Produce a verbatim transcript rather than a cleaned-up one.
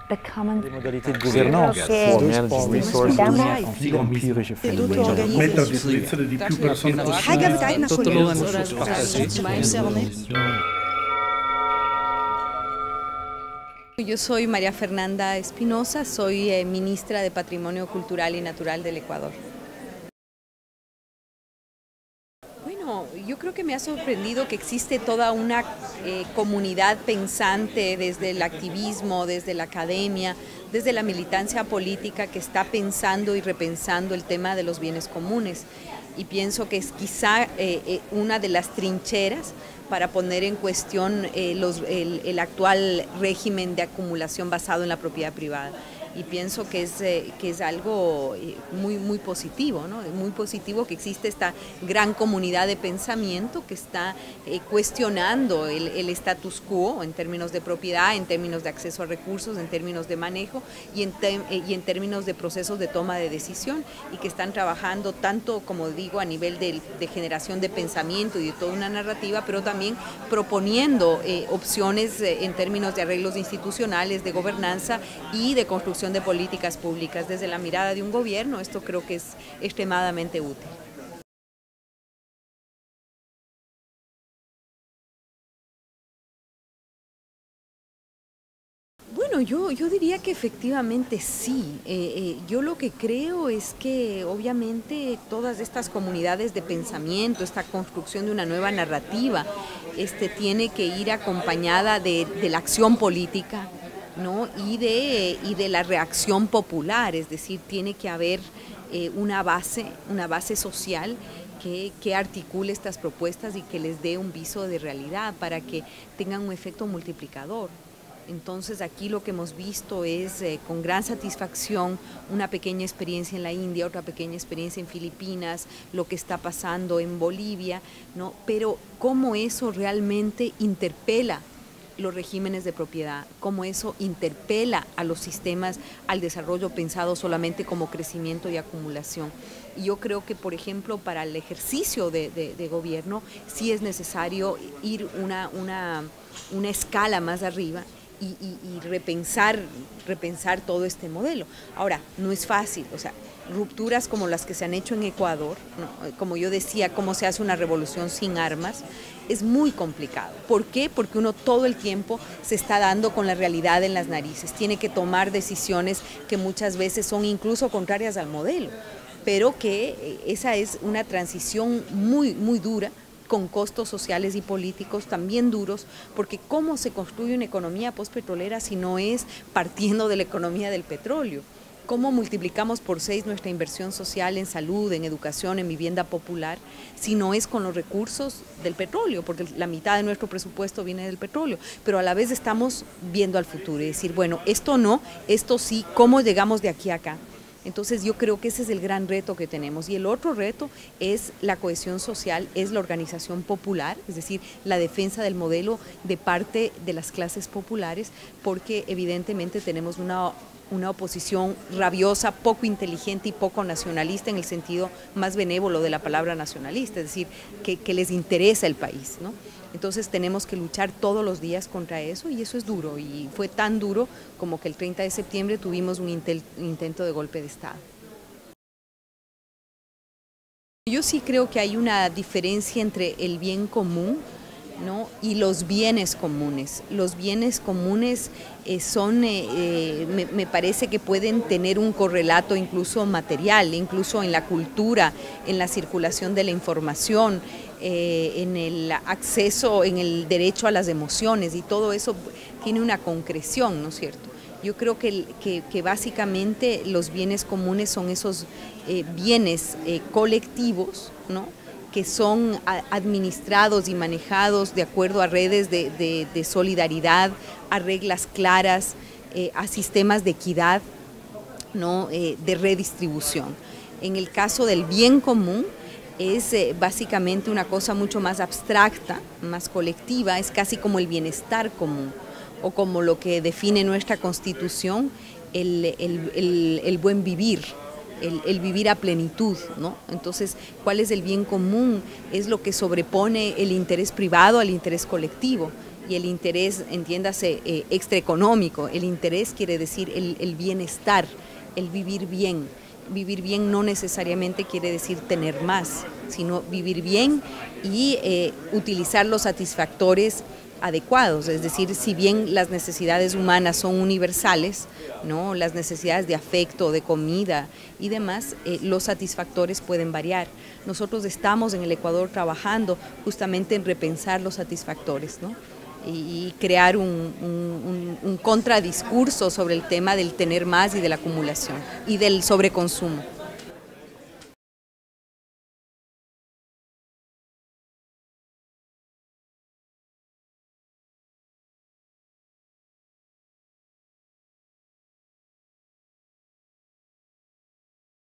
the common des modalités de gouvernance che for managing resources empirische Mettere a disposizione di più persone possibile. Yo soy María Fernanda Espinosa, soy eh, ministra de Patrimonio Cultural y Natural del Ecuador. Bueno, yo creo que me ha sorprendido que existe toda una eh, comunidad pensante desde el activismo, desde la academia, desde la militancia política que está pensando y repensando el tema de los bienes comunes. Y pienso que es quizá eh, eh, una de las trincheras para poner en cuestión eh, los, el, el actual régimen de acumulación basado en la propiedad privada. Y pienso que es, eh, que es algo muy, muy positivo, ¿no? Muy positivo que existe esta gran comunidad de pensamiento que está eh, cuestionando el, el status quo en términos de propiedad, en términos de acceso a recursos, en términos de manejo y en, te, eh, y en términos de procesos de toma de decisión, y que están trabajando tanto, como digo, a nivel de, de generación de pensamiento y de toda una narrativa, pero también proponiendo eh, opciones eh, en términos de arreglos institucionales, de gobernanza y de construcción de políticas públicas. Desde la mirada de un gobierno, esto creo que es extremadamente útil. Bueno, yo, yo diría que efectivamente sí. Eh, eh, yo lo que creo es que obviamente todas estas comunidades de pensamiento, esta construcción de una nueva narrativa, este, tiene que ir acompañada de, de la acción política, ¿no? y, de, y de la reacción popular, es decir, tiene que haber eh, una base, una base social que, que articule estas propuestas y que les dé un viso de realidad para que tengan un efecto multiplicador. Entonces aquí lo que hemos visto es eh, con gran satisfacción una pequeña experiencia en la India, otra pequeña experiencia en Filipinas, lo que está pasando en Bolivia, ¿no? Pero cómo eso realmente interpela los regímenes de propiedad, cómo eso interpela a los sistemas al desarrollo pensado solamente como crecimiento y acumulación. Y yo creo que, por ejemplo, para el ejercicio de, de, de gobierno sí es necesario ir una, una, una escala más arriba y, y, y repensar, repensar todo este modelo. Ahora, no es fácil, o sea, rupturas como las que se han hecho en Ecuador, ¿no? Como yo decía, cómo se hace una revolución sin armas, es muy complicado. ¿Por qué? Porque uno todo el tiempo se está dando con la realidad en las narices, tiene que tomar decisiones que muchas veces son incluso contrarias al modelo, pero que esa es una transición muy, muy dura, con costos sociales y políticos también duros, porque ¿cómo se construye una economía postpetrolera si no es partiendo de la economía del petróleo? ¿Cómo multiplicamos por seis nuestra inversión social en salud, en educación, en vivienda popular, si no es con los recursos del petróleo? Porque la mitad de nuestro presupuesto viene del petróleo, pero a la vez estamos viendo al futuro y decir, bueno, esto no, esto sí, ¿cómo llegamos de aquí a acá? Entonces yo creo que ese es el gran reto que tenemos. Y el otro reto es la cohesión social, es la organización popular, es decir, la defensa del modelo de parte de las clases populares, porque evidentemente tenemos una una oposición rabiosa, poco inteligente y poco nacionalista en el sentido más benévolo de la palabra nacionalista, es decir, que, que les interesa el país, ¿no? Entonces tenemos que luchar todos los días contra eso y eso es duro, y fue tan duro como que el treinta de septiembre tuvimos un intel, intento de golpe de Estado. Yo sí creo que hay una diferencia entre el bien común, ¿no? y los bienes comunes. Los bienes comunes eh, son, eh, eh, me, me parece que pueden tener un correlato incluso material, incluso en la cultura, en la circulación de la información, eh, en el acceso, en el derecho a las emociones, y todo eso tiene una concreción, ¿no es cierto? Yo creo que, que, que básicamente los bienes comunes son esos eh, bienes eh, colectivos, ¿no? que son administrados y manejados de acuerdo a redes de, de, de solidaridad, a reglas claras, eh, a sistemas de equidad, ¿no? eh, de redistribución. En el caso del bien común es eh, básicamente una cosa mucho más abstracta, más colectiva, es casi como el bienestar común, o como lo que define nuestra Constitución, el, el, el, el buen vivir. El, el vivir a plenitud, ¿no? Entonces, ¿cuál es el bien común? Es lo que sobrepone el interés privado al interés colectivo. y el interés, entiéndase, eh, extraeconómico. El interés quiere decir el, el bienestar, el vivir bien. Vivir bien no necesariamente quiere decir tener más, sino vivir bien y eh, utilizar los satisfactores adecuados, es decir, si bien las necesidades humanas son universales, ¿no? Las necesidades de afecto, de comida y demás, eh, los satisfactores pueden variar. Nosotros estamos en el Ecuador trabajando justamente en repensar los satisfactores, ¿no? y, y crear un, un, un, un contradiscurso sobre el tema del tener más y de la acumulación y del sobreconsumo.